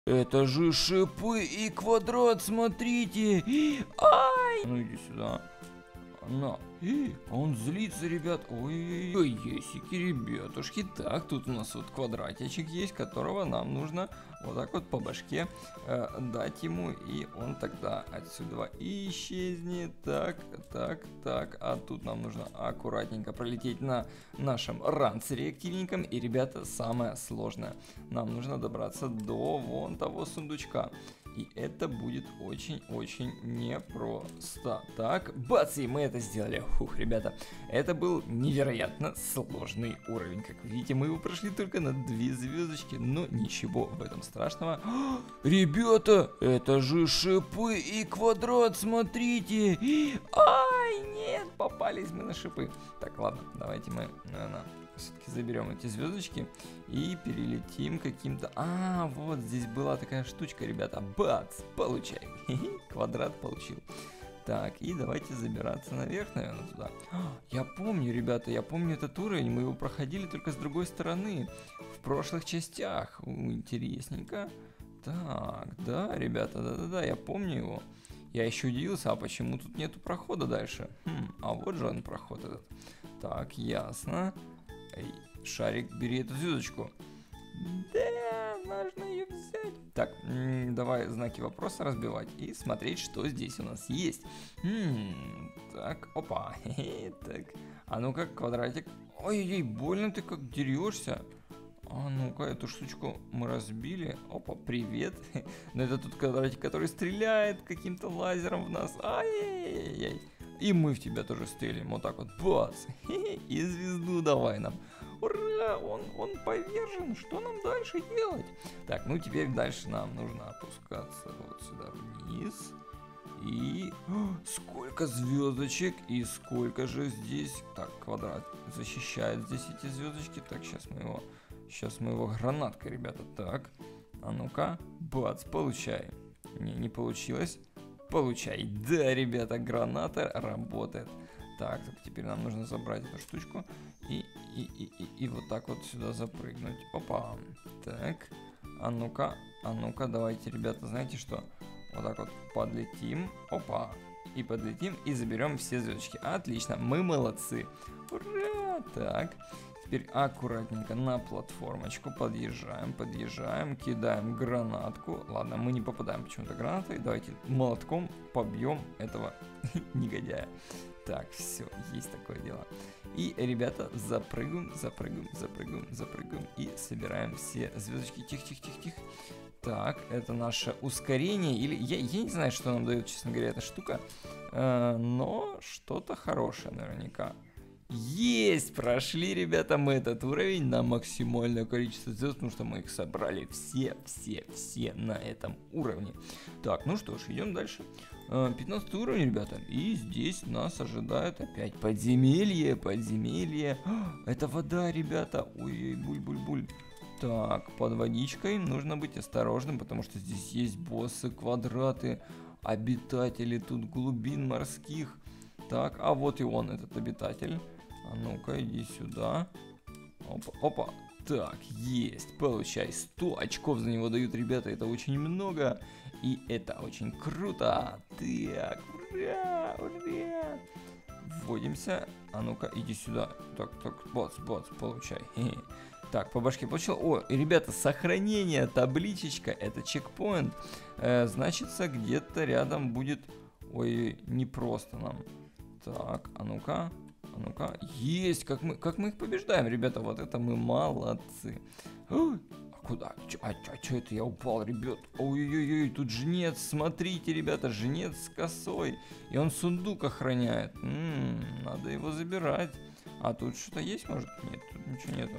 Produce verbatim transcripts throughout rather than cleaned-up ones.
Это же шипы и квадрат, смотрите. Ай! Ну иди сюда. На. А он злится, ребят. Ой-ой-ой, есики, ребятушки. Так, тут у нас вот квадратичек есть, которого нам нужно вот так вот по башке э, дать ему, и он тогда отсюда исчезнет. Так, так, так. А тут нам нужно аккуратненько пролететь на нашем ранцере активненьком. И, ребята, самое сложное. Нам нужно добраться до вон того сундучка. И это будет очень-очень непросто. Так, бац, и мы это сделали. Фух, ребята, это был невероятно сложный уровень. Как видите, мы его прошли только на две звездочки, но ничего в этом страшного. Ребята, это же шипы и квадрат, смотрите. Ай, нет, попались мы на шипы. Так, ладно, давайте мы, наверное, все-таки заберем эти звездочки и перелетим каким-то... А, вот здесь была такая штучка, ребята. Бац, получай. Квадрат получил. Так, и давайте забираться наверх, наверное, туда. Я помню, ребята, я помню этот уровень. Мы его проходили только с другой стороны. В прошлых частях. Интересненько. Так, да, ребята, да-да-да, я помню его. Я еще удивился, а почему тут нету прохода дальше? Хм, а вот же он, проход этот. Так, ясно. Эй, шарик, бери эту звездочку. Да, нужно ее взять. Так, давай знаки вопроса разбивать и смотреть, что здесь у нас есть. М-м, так, опа. Так, а ну-ка, квадратик. Ой-ой, больно ты как дерешься. А ну-ка, эту штучку мы разбили. Опа, привет. Но это тут квадратик, который стреляет каким-то лазером в нас. Ай-яй-яй. И мы в тебя тоже стрелим. Вот так вот. Бац. И звезду давай нам. Ура! Он, он повержен. Что нам дальше делать? Так, ну теперь дальше нам нужно опускаться вот сюда вниз. И... О, сколько звездочек. И сколько же здесь... Так, квадрат защищает здесь эти звездочки. Так, сейчас мы его... Сейчас мы его гранаткой, ребята. Так, а ну-ка. Бац, получай. Не, не получилось. Получай. Да, ребята, граната работает. Так, теперь нам нужно забрать эту штучку и, и, и, и, и вот так вот сюда запрыгнуть. Опа. Так, а ну-ка, а ну-ка, давайте, ребята, знаете что? Вот так вот подлетим. Опа. И подлетим и заберем все звездочки. Отлично, мы молодцы. Ура! Так. Теперь аккуратненько на платформочку подъезжаем, подъезжаем, кидаем гранатку. Ладно, мы не попадаем почему-то гранатой. Давайте молотком побьем этого негодяя. Так, все, есть такое дело. И, ребята, запрыгиваем, запрыгиваем, запрыгиваем, запрыгиваем и собираем все звездочки. Тихо-тихо-тихо-тихо. Так, это наше ускорение. Или я, я не знаю, что нам дает, честно говоря, эта штука. Э, но что-то хорошее наверняка. Есть! Прошли, ребята, мы этот уровень на максимальное количество звезд, потому что мы их собрали все, все, все на этом уровне. Так, ну что ж, идем дальше. пятнадцатый уровень, ребята, и здесь нас ожидает опять подземелье, подземелье. Это вода, ребята, ой-ой, буль-буль-буль. Так, под водичкой нужно быть осторожным, потому что здесь есть боссы, квадраты, обитатели тут глубин морских. Так, а вот и он, этот обитатель. А ну-ка, иди сюда. Опа, опа. Так, есть. Получай. сто очков за него дают, ребята. Это очень много. И это очень круто. Так, ура, ура. Вводимся. А ну-ка, иди сюда. Так, так, бац, бац, получай. Хе-хе. Так, по башке получил. О, ребята, сохранение, табличечка. Это чекпоинт. Э, значится, где-то рядом будет... Ой, непросто нам. Так, а ну-ка, а ну-ка, есть, как мы, как мы их побеждаем, ребята, вот это мы молодцы. А куда? Чё, а что это я упал, ребят? Ой-ой-ой, тут жнец, смотрите, ребята, жнец с косой, и он сундук охраняет. М-м, надо его забирать. А тут что-то есть, может? Нет, тут ничего нету.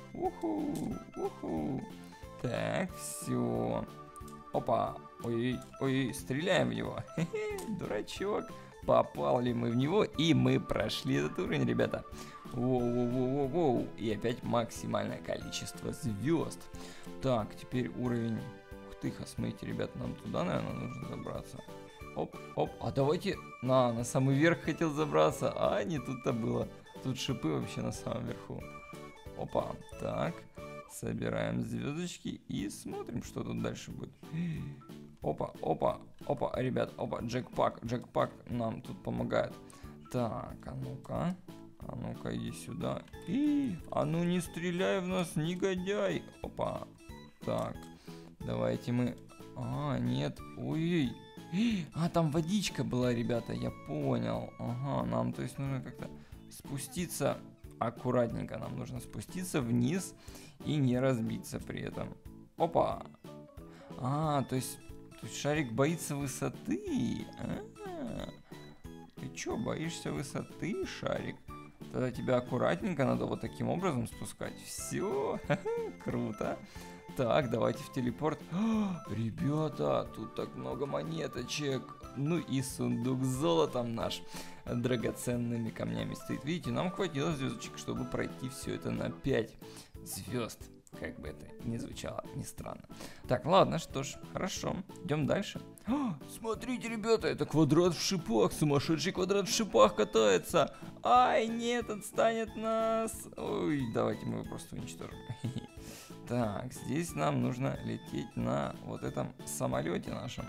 Уху, уху. Так, все. Опа, ой, ой, стреляем в него. Хе-хе, дурачок. Попал ли мы в него, и мы прошли этот уровень, ребята. Воу-воу-воу-воу. И опять максимальное количество звезд. Так, теперь уровень... Ух ты, смотрите, ребята, нам туда, наверное, нужно забраться. Оп, оп. А давайте... На, на самый верх хотел забраться. А, не тут-то было. Тут шипы вообще на самом верху. Опа, так. Собираем звездочки и смотрим, что тут дальше будет. Опа, опа, опа, ребят, опа, джекпак, джекпак нам тут помогает. Так, а ну-ка, а ну-ка, иди сюда. И, а ну не стреляй в нас, негодяй. Опа, так, давайте мы... А, нет, ой, а, там водичка была, ребята, я понял. Ага, нам, то есть, нужно как-то спуститься аккуратненько. Нам нужно спуститься вниз и не разбиться при этом. Опа. А, то есть, то есть шарик боится высоты. А-а-а. Ты чё, боишься высоты, шарик? Тогда тебя аккуратненько надо вот таким образом спускать. Все, круто. Так, давайте в телепорт. О, ребята, тут так много монеточек. Ну и сундук с золотом наш драгоценными камнями стоит. Видите, нам хватило звездочек, чтобы пройти все это на пять звезд. Как бы это ни звучало, ни странно. Так, ладно, что ж, хорошо. Идем дальше. О, смотрите, ребята, это квадрат в шипах. Сумасшедший квадрат в шипах катается. Ай, нет, отстанет нас. Ой, давайте мы его просто уничтожим. Так, здесь нам нужно лететь на вот этом самолете нашем.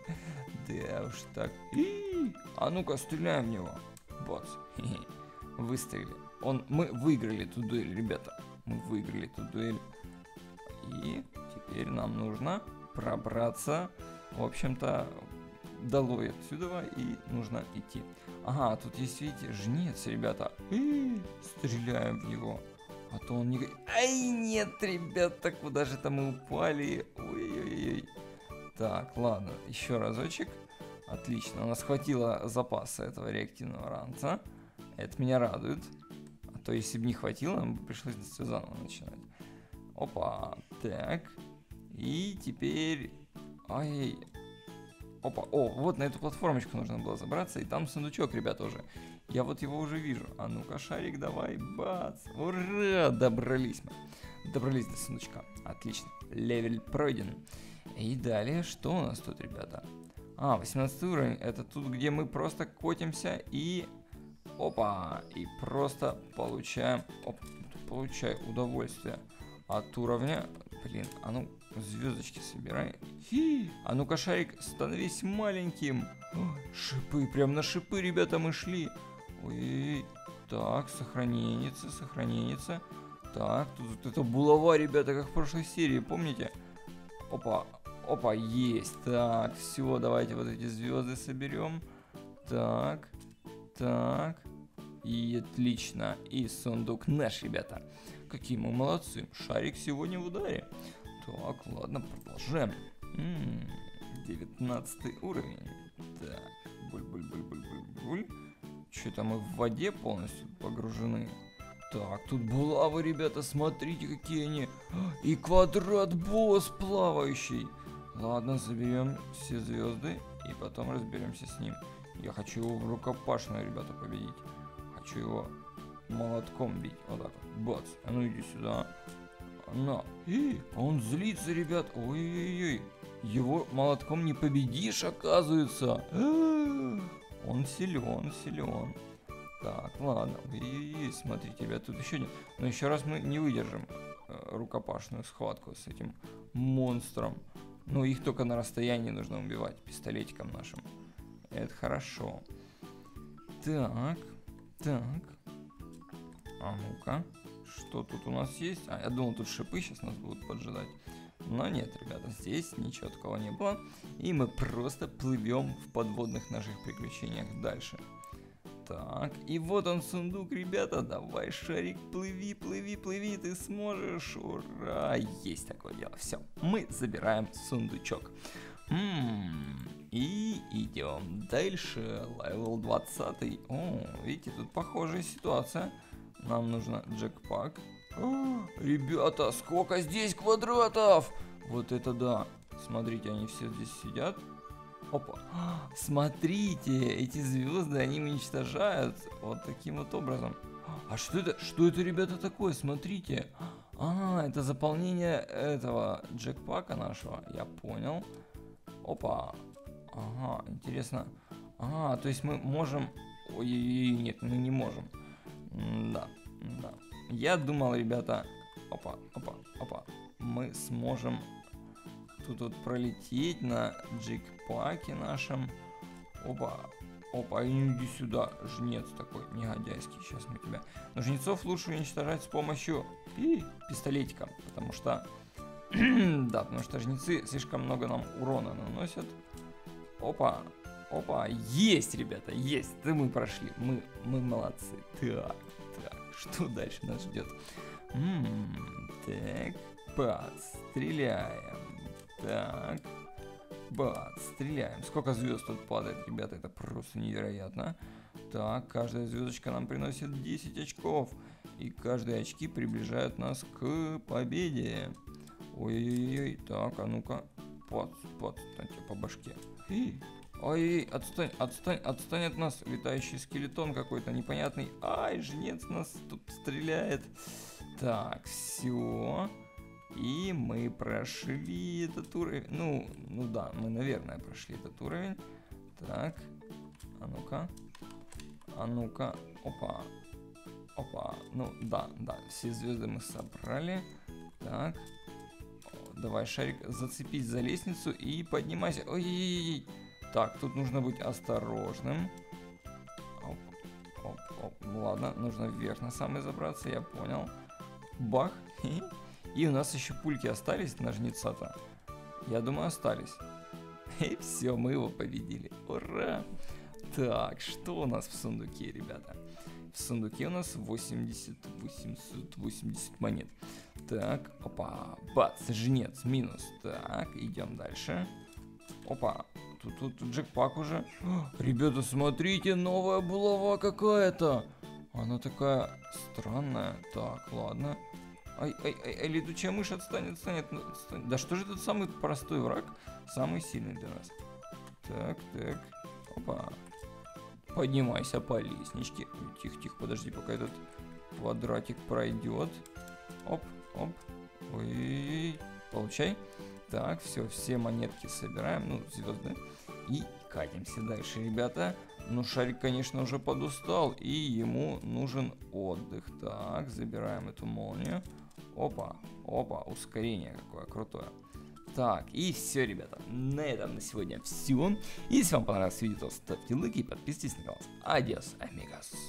Да уж так. А ну-ка, стреляем в него. Бац. Выстрелили. Он, мы выиграли эту дуэль, ребята. Мы выиграли эту дуэль. И теперь нам нужно пробраться, в общем-то, долой отсюда, и нужно идти. Ага, тут есть, видите, жнец, ребята. Стреляем в него. А то он не... Ай, нет, ребята, куда же там мы упали? Ой-ой-ой. Так, ладно, еще разочек. Отлично, у нас хватило запаса этого реактивного ранца. Это меня радует. А то, если бы не хватило, нам бы пришлось все заново начинать. Опа, так. И теперь... Ай. Опа, о, вот на эту платформочку нужно было забраться. И там сундучок, ребята, уже. Я вот его уже вижу. А ну-ка, шарик, давай, бац. Ура, добрались мы. Добрались до сундучка. Отлично, левель пройден. И далее, что у нас тут, ребята? А, восемнадцатый уровень. Это тут, где мы просто котимся и... Опа, и просто получаем... Оп, получай удовольствие от уровня. Блин, а ну, звездочки собирай. Хи. А ну-ка, шарик, становись маленьким. О, шипы, прям на шипы, ребята, мы шли. Ой, так, сохраненится, сохраненится. Так, тут, тут это булава, ребята, как в прошлой серии, помните? Опа, опа, есть. Так, все, давайте вот эти звезды соберем. Так, так. И отлично. И сундук наш, ребята. Какие мы молодцы. Шарик сегодня в ударе. Так, ладно, продолжаем. М-м, девятнадцатый уровень. Так, буль-буль-буль-буль-буль-буль. Что-то мы в воде полностью погружены. Так, тут булавы, ребята, смотрите, какие они. И квадрат-босс плавающий. Ладно, заберем все звезды и потом разберемся с ним. Я хочу его в рукопашную, ребята, победить. Хочу его молотком бить. Вот так вот. Бац. А ну иди сюда. На. И, он злится, ребят. Ой-ой-ой. Его молотком не победишь, оказывается. Он силен, силен. Так, ладно. Ой-ой-ой. Смотрите, ребят, тут еще нет. Но еще раз мы не выдержим э, рукопашную схватку с этим монстром. Ну, их только на расстоянии нужно убивать пистолетиком нашим. Это хорошо. Так. Так. А ну-ка. Что тут у нас есть? А, я думал, тут шипы сейчас нас будут поджидать. Но нет, ребята, здесь ничего такого не было. И мы просто плывем в подводных наших приключениях дальше. Так, и вот он сундук, ребята. Давай, шарик, плыви, плыви, плыви, ты сможешь. Ура! Есть такое дело. Все, мы забираем сундучок. М-м-м. И идем дальше. Левел двадцать. О, видите, тут похожая ситуация. Нам нужно джекпак. О, ребята, сколько здесь квадратов! Вот это да. Смотрите, они все здесь сидят. Опа. Смотрите, эти звезды, они уничтожают вот таким вот образом. А что это? Что это, ребята, такое? Смотрите. А, это заполнение этого джекпака нашего. Я понял. Опа. Ага, интересно. А, то есть мы можем... Ой, нет, мы не можем. Да, да. Я думал, ребята... опа, опа, опа. Мы сможем тут вот пролететь на джекпаке нашем. Опа, опа, иди сюда, жнец такой негодяйский. Сейчас мы тебя... Но жнецов лучше уничтожать с помощью и пистолетика, потому что... да, потому что жнецы слишком много нам урона наносят. Опа, опа, есть, ребята, есть. Да мы прошли, мы, мы молодцы. Так, так, что дальше нас ждет? М-м, так, бац, стреляем. Так, бац, стреляем. Сколько звезд тут падает, ребята, это просто невероятно. Так, каждая звездочка нам приносит десять очков. И каждые очки приближают нас к победе. Ой-ой-ой, так, а ну-ка. Пац, пац, кстати, по башке. Ой, отстань, отстань, отстань от нас. Летающий скелетон какой-то непонятный. Ай, жнец нас тут стреляет. Так, все. И мы прошли этот уровень. Ну, ну да, мы, наверное, прошли этот уровень. Так, а ну-ка. А ну-ка, опа. Опа, ну да, да, все звезды мы собрали. Так, давай, шарик, зацепись за лестницу и поднимайся. Ой-ой-ой. Так, тут нужно быть осторожным. Оп, оп, оп. Ладно, нужно вверх на самый забраться, я понял. Бах. И у нас еще пульки остались на жнеца-то. Я думаю, остались. И все, мы его победили. Ура! Так, что у нас в сундуке, ребята? В сундуке у нас восемьдесят, восемьсот восемьдесят монет. Так, опа, бац, жнец, минус. Так, идем дальше. Опа, тут, тут, тут джекпак уже. О, ребята, смотрите, новая булава какая-то. Она такая странная. Так, ладно. Ай, ай, ай, ай, летучая мышь, отстань, отстань, отстань. Да что же этот самый простой враг, самый сильный для нас? Так, так, опа. Поднимайся по лестничке. Тихо, тихо, подожди, пока этот квадратик пройдет. Оп, оп. Ой, получай. Так, все, все монетки собираем, ну, звезды. И катимся дальше, ребята. Ну, шарик, конечно, уже подустал, и ему нужен отдых. Так, забираем эту молнию. Опа, опа, ускорение какое крутое. Так, и все, ребята, на этом на сегодня все. Если вам понравилось видео, то ставьте лайки и подписывайтесь на канал. Адиос, амигос.